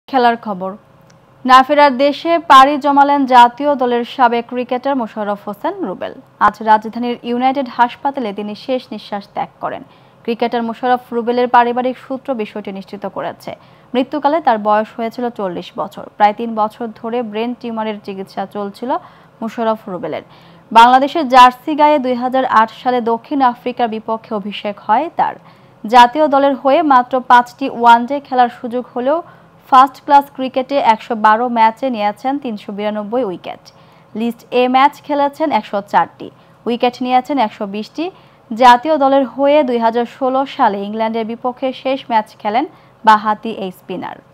খেলার খবর। না ফেরার দেশে পাড়ি জমালেন জাতীয় দলের সাবেক ক্রিকেটার মোশাররফ হোসেন রুবেল। আজ রাজধানীর ইউনাইটেড হাসপাতালে তিনি শেষ নিঃশ্বাস ত্যাগ করেন। ক্রিকেটার মোশাররফ রুবেলের পারিবারিক সূত্র বিষয়টি নিশ্চিত করেছে। মৃত্যুকালে তার বয়স হয়েছিল 40 বছর। প্রায় 3 বছর ধরে ব্রেন টিউমারের চিকিৎসা চলছিল মোশাররফ রুবেলের। বাংলাদেশের জার্সি গায়ে 2008 সালে দক্ষিণ আফ্রিকার বিপক্ষে অভিষেক হয় তার। জাতীয় দলের হয়ে মাত্র 5টি ওয়ানডে খেলার সুযোগ হলেও ফার্স্ট ক্লাস ক্রিকেটে 112 ম্যাচে নিয়েছেন 392 উইকেট। লিস্ট এ ম্যাচ খেলেছেন 104টি, উইকেট নিয়েছেন 120টি। জাতীয় দলের হয়ে 2016 সালে ইংল্যান্ডের বিপক্ষে শেষ ম্যাচ খেলেন বাঁহাতি এই স্পিনার।